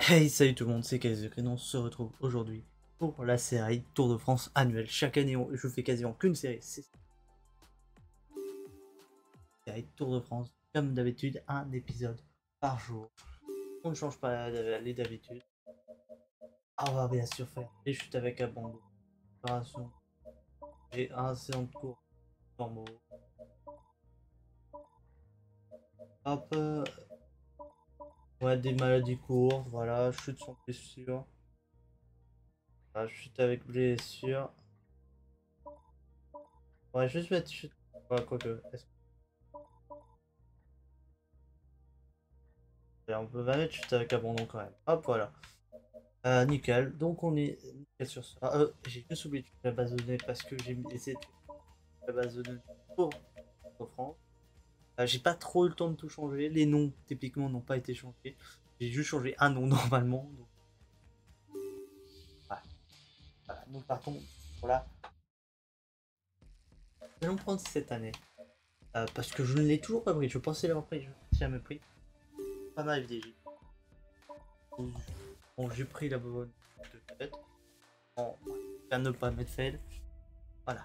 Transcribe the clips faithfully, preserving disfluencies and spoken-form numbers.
Hey, salut tout le monde, c'est Kaiser on se retrouve aujourd'hui pour la série Tour de France annuelle. Chaque année, on- je fais quasiment qu'une série, c'est la série Tour de France. Comme d'habitude, un épisode par jour. On ne change pas les d'habitude. Ah, on va bien sûr faire les chutes avec abandon, préparation et un séance de cours normaux. Hop, euh, ouais, des maladies courtes, voilà, chute sans blessure. Voilà, chute avec blessure. Ouais, juste mettre chute. Ouais, quoique. Est-ce que- On peut mettre chute avec abandon quand même. Hop, voilà. Euh, nickel, donc on est nickel sur ça. Ah, euh, j'ai juste oublié de faire la base de données parce que j'ai essayé de faire la base de données pour pour France. Euh, j'ai pas trop eu le temps de tout changer. Les noms, typiquement, n'ont pas été changés. J'ai juste changé un nom normalement. Donc, voilà. Voilà. Nous partons. Voilà. Nous allons prendre cette année. Euh, parce que je ne l'ai toujours pas pris. Je pensais l'avoir pris. Je ne l'ai jamais pris. Pas mal F D J. Bon, j'ai pris la bonne de tête. Bon, à ne pas mettre fail. Voilà.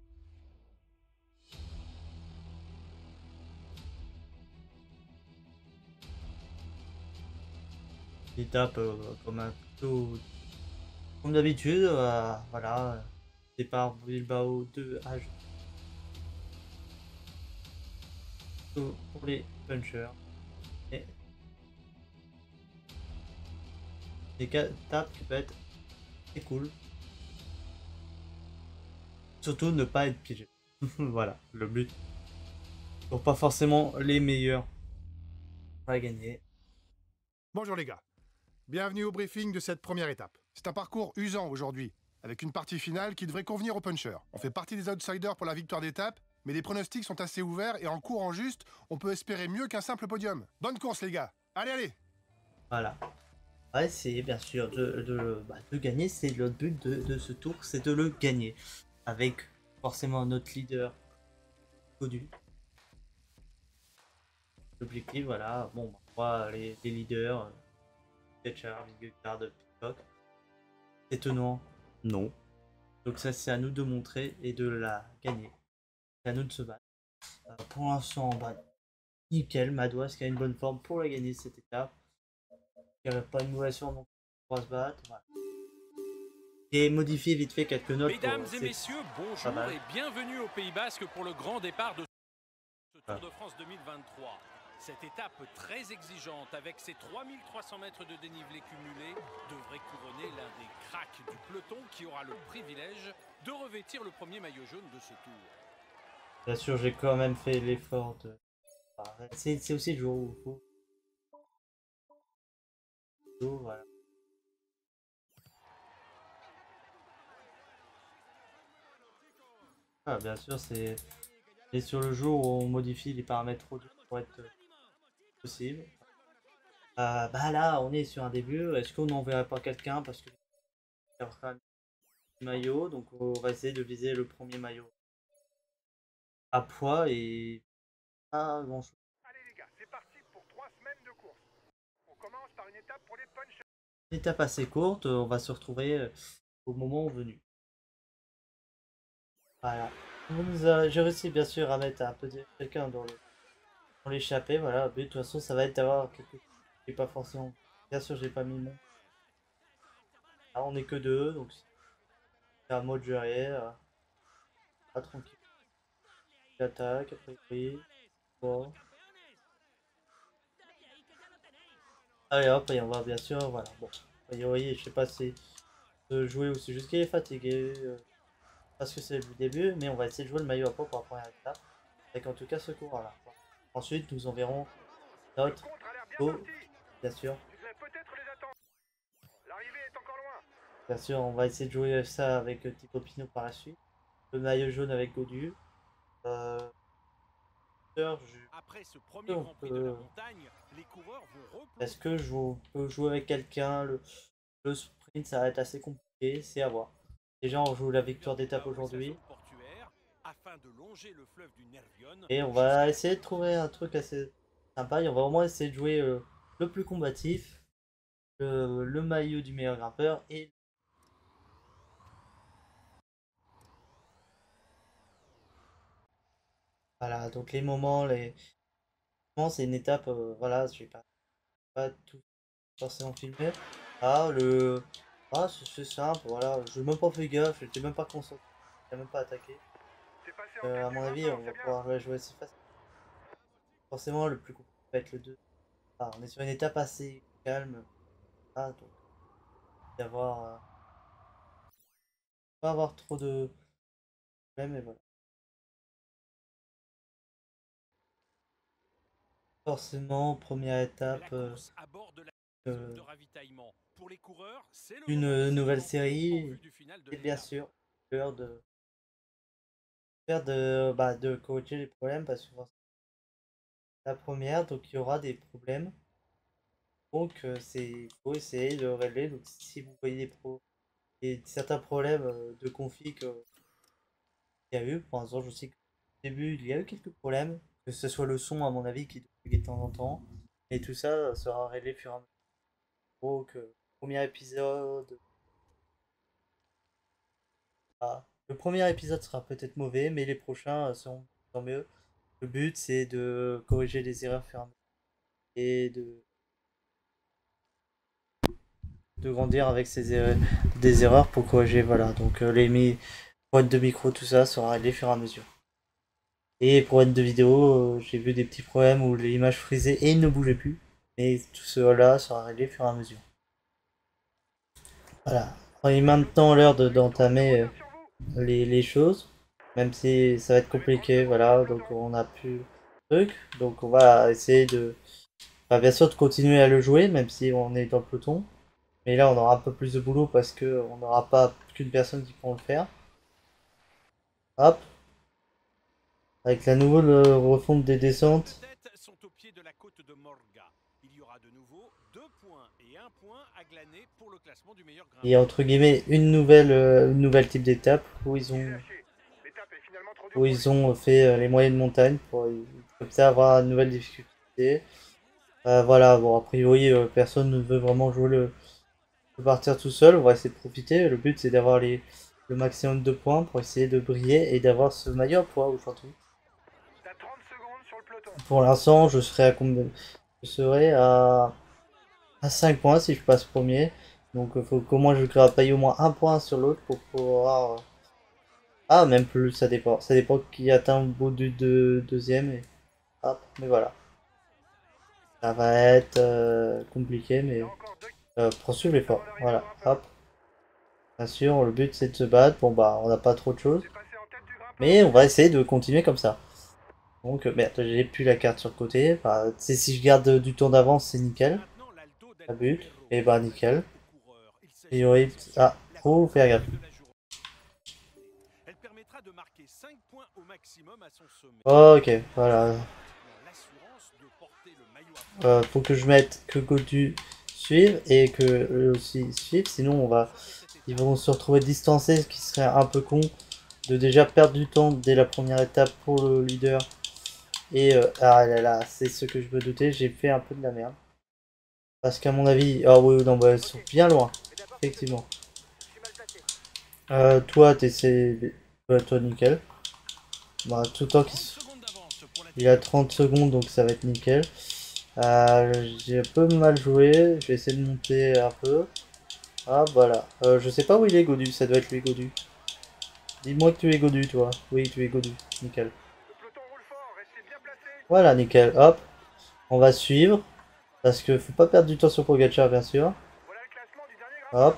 Étape euh, comme un tout. Comme d'habitude, euh, voilà, départ Bilbao deux H pour les punchers. Et des étapes qui peuvent être très cool. Surtout ne pas être piégé. Voilà, le but. Pour pas forcément les meilleurs à gagner. Bonjour les gars, bienvenue au briefing de cette première étape. C'est un parcours usant aujourd'hui, avec une partie finale qui devrait convenir aux punchers. On fait partie des outsiders pour la victoire d'étape, mais les pronostics sont assez ouverts et en courant juste, on peut espérer mieux qu'un simple podium. Bonne course les gars, allez allez. Voilà. On va essayer bien sûr de, de, bah, de gagner, c'est le but de, de ce tour, c'est de le gagner. Avec forcément notre leader connu. L'objectif, voilà, bon, moi, les, les leaders, Thatcher, Vingegaard, Pitcock. Étonnant, non. Donc ça c'est à nous de montrer et de la gagner. C'est à nous de se battre. Euh, pour l'instant, bah, nickel, Madouas qui a une bonne forme pour la gagner cette étape. Il n'y avait pas une mauvaise forme donc on va se battre. Voilà. Et modifier vite fait quelques notes. Mesdames Pour, et messieurs, bonjour et bienvenue au Pays Basque pour le grand départ de ce Tour de France deux mille vingt-trois. Cette étape très exigeante avec ses trois mille trois cents mètres de dénivelé cumulé devrait couronner l'un des cracks du peloton qui aura le privilège de revêtir le premier maillot jaune de ce tour. Bien sûr, j'ai quand même fait l'effort de... C'est aussi le jour où il faut... Voilà. Ah, bien sûr, c'est sur le jour où on modifie les paramètres pour être possible. Euh, bah là, on est sur un début. Est-ce qu'on n'enverrait pas quelqu'un parce que maillot, donc on va essayer de viser le premier maillot à poids et pas grand chose. Allez les gars, c'est parti pour trois semaines de course. On commence par une étape pour les punchers. Une étape assez courte, on va se retrouver au moment venu. Voilà. J'ai réussi bien sûr à mettre un peu de quelqu'un dans le dans l'échappée. Voilà, le but de toute façon ça va être d'avoir quelque chose qui est pas forcément. Bien sûr j'ai pas mis mon. Là on est que deux, donc c'est à moi de gérer. Euh, pas tranquille. J'attaque, après oui. Bon. Allez hop, et on va bien sûr, voilà. Bon. Vous voyez, je sais pas si de jouer ou c'est juste qu'il est fatigué. Euh, parce que c'est le début, mais on va essayer de jouer le maillot à poids pour la première étape. Avec en tout cas ce cours là. Ensuite, nous enverrons notre go, bien sûr. Bien sûr, on va essayer de jouer ça avec Tipo Pinot par la suite. Le maillot jaune avec Godu. Euh, Après ce premier Grand Prix de la montagne, les coureurs vont replonger. Est-ce que je peux jouer avec quelqu'un le... le sprint, ça va être assez compliqué, c'est à voir. Déjà, on joue la victoire d'étape aujourd'hui. Et on va essayer de trouver un truc assez sympa. Et on va au moins essayer de jouer euh, le plus combatif. le, le maillot du meilleur grimpeur et voilà, donc les moments, les moments, c'est une étape, euh, voilà, je vais pas, pas tout forcément filmer. Ah, le. Ah, c'est c'est simple, voilà, je n'ai même pas fait gaffe, j'étais même pas concentré, j'ai même pas attaqué. Euh, à mon avis, on va pouvoir la jouer assez facile. Forcément, le plus compliqué va être le deux. Ah, on est sur une étape assez calme. Ah, donc, d'avoir. Euh, pas avoir trop de problèmes, et voilà. Forcément, première étape. Euh, euh, une nouvelle série, et bien sûr, peur de. Peur de, bah, de corriger les problèmes parce que la première, donc il y aura des problèmes. Donc euh, c'est faut essayer de régler. Donc si vous voyez des pro et certains problèmes euh, de config qu'il y a eu, pour l'instant je sais qu'au début il y a eu quelques problèmes, que ce soit le son à mon avis qui doit de temps en temps, et tout ça euh, sera réglé au fur et à mesure. Donc euh, premier épisode, ah, le premier épisode sera peut-être mauvais, mais les prochains euh, seront tant mieux. Le but c'est de corriger les erreurs au fur et à mesure et de de grandir avec ces er des erreurs pour corriger. Voilà, donc euh, les mi boîtes de micro, tout ça sera réglé au fur et à mesure. Et pour être de vidéo, euh, j'ai vu des petits problèmes où l'image frisait et il ne bougeait plus. Mais tout cela sera réglé au fur et à mesure. Voilà. Il est maintenant l'heure d'entamer euh, les, les choses. Même si ça va être compliqué, voilà. Donc on a plus de trucs. Donc on va essayer de. Bah, bien sûr de continuer à le jouer, même si on est dans le peloton. Mais là, on aura un peu plus de boulot parce que on n'aura pas qu'une personne qui pourra le faire. Hop. Avec la nouvelle euh, refonte des descentes. Sont au pied de la côte de Morga. Il y aura de nouveau deux points et un point à glaner pour le classement du meilleur grimpeur. Il y a entre guillemets une nouvelle, euh, une nouvelle type d'étape où ils ont où ils ont fait euh, les moyennes montagnes pour euh, comme ça avoir une nouvelle difficulté. Euh, voilà, bon a priori euh, personne ne veut vraiment jouer le, le partir tout seul. On va essayer de profiter. Le but c'est d'avoir les le maximum de points pour essayer de briller et d'avoir ce maillot à poids aujourd'hui. Pour l'instant, je serai à combien? Je serai à à cinq points si je passe premier. Donc il faut qu'au moins je grappille au moins un point sur l'autre pour pouvoir. Euh, ah, même plus, ça dépend. Ça dépend qui atteint le bout du de, deuxième. Et... hop, mais voilà. Ça va être euh, compliqué, mais euh, poursuivre l'effort. Voilà, hop. Bien sûr, le but c'est de se battre. Bon, bah, on n'a pas trop de choses. Mais on va essayer de continuer comme ça. Donc, merde, j'ai plus la carte sur le côté. Enfin, si je garde du temps d'avance, c'est nickel. La but. Et bah, nickel. Et oui, ah, faut faire gaffe. Ok, voilà. Euh, faut que je mette que Godu suive et que eux aussi suivent, sinon on va, ils vont se retrouver distancés, ce qui serait un peu con de déjà perdre du temps dès la première étape pour le leader. Et euh, ah là là, c'est ce que je me doutais, j'ai fait un peu de la merde. Parce qu'à mon avis, ah oui, non, bah, ils sont bien loin, effectivement. Euh, toi, t'essaies, ouais, toi, nickel. Bah, tout le temps qu'il il a trente secondes, donc ça va être nickel. Euh, j'ai un peu mal joué, je vais essayer de monter un peu. Ah voilà, euh, je sais pas où il est Godu, ça doit être lui Godu. Dis-moi que tu es Godu toi. Oui, tu es Godu, nickel. Voilà, nickel, hop. On va suivre, parce que faut pas perdre du temps sur Pogacar bien sûr. Hop.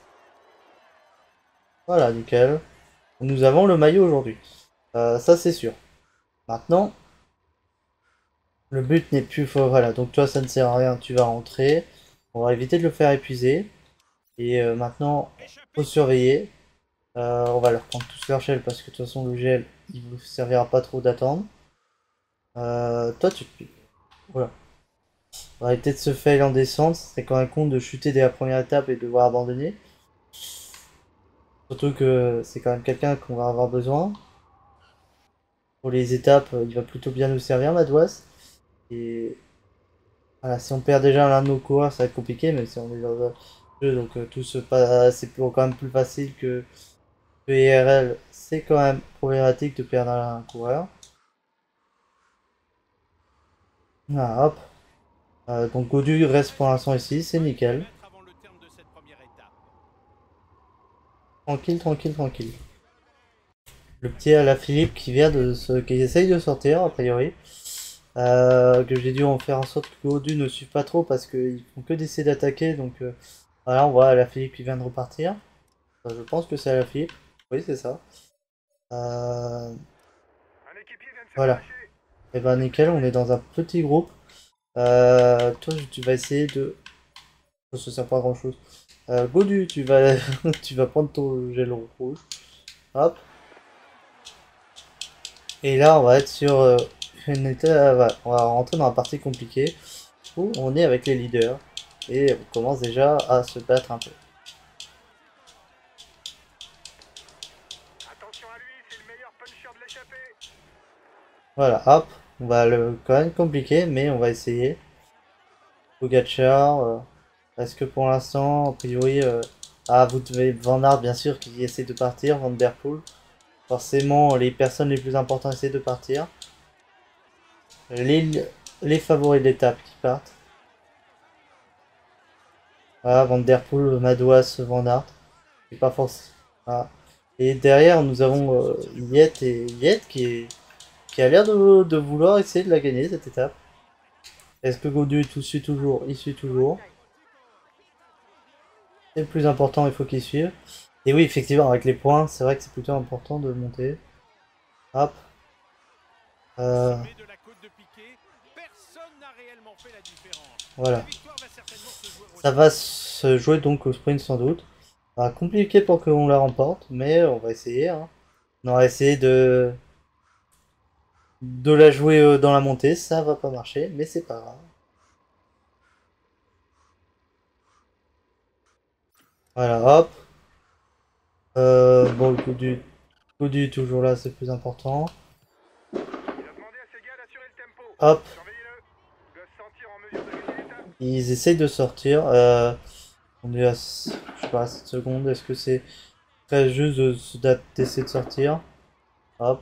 Voilà, nickel. Nous avons le maillot aujourd'hui. Euh, ça c'est sûr. Maintenant, le but n'est plus... Voilà, donc toi ça ne sert à rien, tu vas rentrer. On va éviter de le faire épuiser. Et euh, maintenant, faut surveiller. Euh, on va leur prendre tous leur gel parce que de toute façon le gel il vous servira pas trop d'attendre. Euh, toi tu... Voilà. On va arrêter de se fail en descente, c'est quand même con de chuter dès la première étape et de devoir abandonner. Surtout que c'est quand même quelqu'un qu'on va avoir besoin. Pour les étapes, il va plutôt bien nous servir Madouas. Et Voilà, si on perd déjà l'un de nos coureurs, ça va être compliqué, mais si on est dans un jeu, donc euh, tout se passe, c'est quand même plus facile que, que I R L. C'est quand même problématique de perdre un coureur. Voilà, hop. Euh, donc Godu reste pour l'instant ici, c'est nickel. Tranquille, tranquille, tranquille. Le petit Alaphilippe qui vient de se... qui essaye de sortir, a priori. Euh, que j'ai dû en faire en sorte que Godu ne suive pas trop parce qu'ils font que d'essayer d'attaquer. Donc euh, voilà, on voit Alaphilippe qui vient de repartir. Enfin, je pense que c'est Alaphilippe. Oui, c'est ça. Euh... Voilà. Et ben nickel, on est dans un petit groupe. Euh, toi, tu vas essayer de... Ça sert pas à grand chose. Euh, Godu, tu vas... tu vas prendre ton gel rouge. Hop. Et là, on va être sur euh, une étape, on va rentrer dans la partie compliquée où on est avec les leaders et on commence déjà à se battre un peu. Voilà, hop, on va le quand même compliqué, mais on va essayer. Pogacar, euh, est-ce que pour l'instant, a priori, euh, ah, vous devez Van Aert bien sûr qui essaie de partir, Van Der Poel. Forcément, les personnes les plus importantes essaient de partir. Les, les favoris de l'étape qui partent. Ah, Van Der Poel, Madouas, Van Aert. C'est pas forcément. Ah. Et derrière, nous avons euh, Yet et Yet qui, est, qui a l'air de, de vouloir essayer de la gagner cette étape. Est-ce que Godu tout suit toujours? Il suit toujours. C'est le plus important, il faut qu'il suive. Et oui, effectivement, avec les points, c'est vrai que c'est plutôt important de monter. Hop. Euh... Voilà. Ça va se jouer donc au sprint sans doute. Ça va compliqué pour qu'on la remporte, mais on va essayer. Hein. On va essayer de de la jouer dans la montée. Ça va pas marcher, mais c'est pas grave. Voilà, hop. Euh, bon, le coup du, coup du toujours là, c'est plus important. Hop. Ils essayent de sortir. Euh, on est à, je sais pas, sept secondes. Est-ce que c'est très juste d'essayer de sortir? Hop.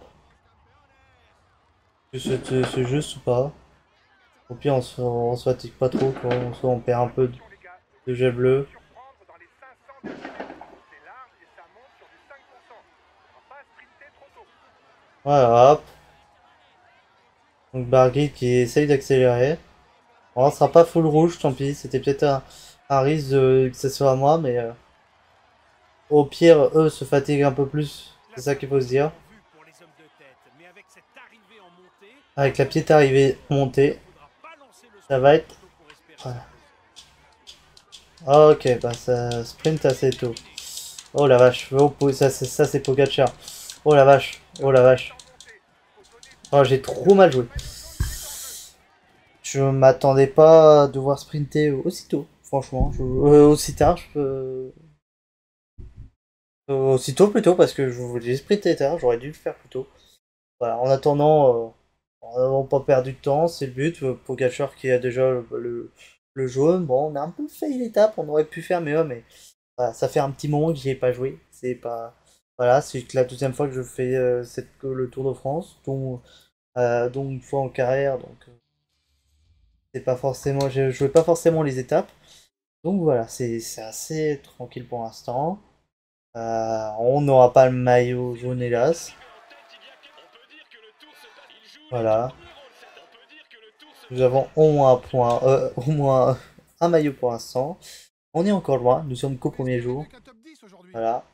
C'est juste ou pas? Au pire, on se, on se fatigue pas trop, quoi. Soit on perd un peu de, de jet bleu. Voilà, hop. Donc Barguil qui essaye d'accélérer. Bon, on sera pas full rouge, tant pis. C'était peut-être un, un risque de, que ce soit à moi, mais euh, au pire, eux se fatiguent un peu plus. C'est ça qu'il faut se dire. Avec la petite arrivée montée, ça va être... Voilà. Ok, bah ça sprint assez tôt. Oh la vache, oh, ça c'est Pogacar. Oh la vache, oh la vache. Oh, j'ai trop mal joué. Je m'attendais pas à devoir sprinter aussitôt, franchement. Je, euh, aussi tard, je peux... Euh, aussitôt plutôt, parce que je voulais sprinter tard, j'aurais dû le faire plus tôt. Voilà, en attendant, euh, en n'avant pas perdu de temps, c'est le but. Pogacar qui a déjà le, le, le jaune. Bon, on a un peu failli l'étape, on aurait pu faire mieux, mais voilà, ça fait un petit moment que j'y ai pas joué. C'est pas... Voilà, c'est la deuxième fois que je fais euh, cette, le Tour de France, dont, euh, dont une fois en carrière, donc euh, c'est pas forcément, je jouais pas forcément les étapes. Donc voilà, c'est assez tranquille pour l'instant. Euh, on n'aura pas le maillot jaune hélas. Voilà. Nous avons au moins un point, euh, au moins un maillot pour l'instant. On est encore loin, nous sommes qu'au premier jour. Voilà.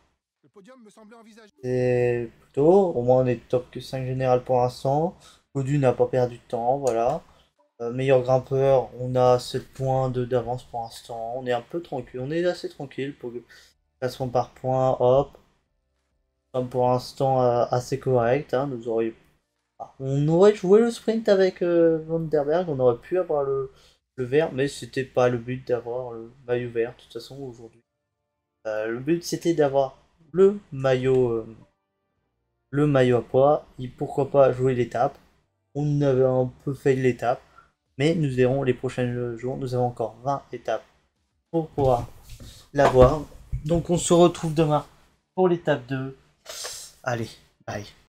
C'est plutôt, au moins on est top que cinq général pour l'instant. Godu n'a pas perdu de temps, voilà. Euh, meilleur grimpeur, on a sept points d'avance pour l'instant. On est un peu tranquille, on est assez tranquille pour le classement par points, hop. Comme pour l'instant euh, assez correct, hein, nous aurions... On aurait joué le sprint avec euh, Van der Berg, on aurait pu avoir le, le vert, mais c'était pas le but d'avoir le maillot vert, de toute façon, aujourd'hui. Euh, le but c'était d'avoir le maillot euh, le maillot à poids, et pourquoi pas jouer l'étape. On avait un peu fait l'étape, Mais nous verrons les prochains jours. Nous avons encore vingt étapes pour pouvoir l'avoir. Donc on se retrouve demain pour l'étape deux. Allez, bye.